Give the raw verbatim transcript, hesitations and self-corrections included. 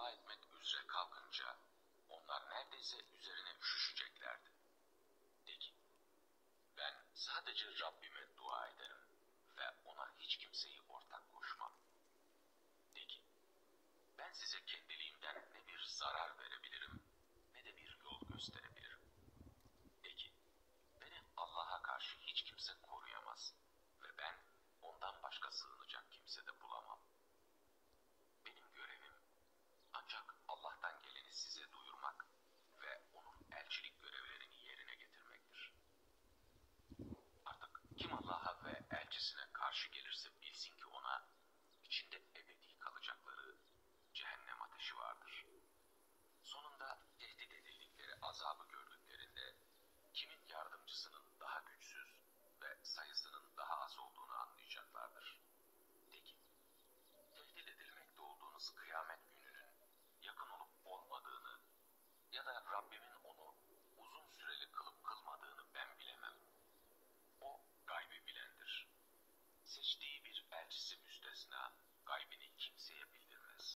dua etmek üzere kalkınca onlar neredeyse üzerine üşüşeceklerdi. De ki, ben sadece Rabbime dua ederim ve ona hiç kimseyi ortak koşmam. De ki, ben size kendiliğimden ne bir zarar verebilirim ne de bir yol gösterebilirim.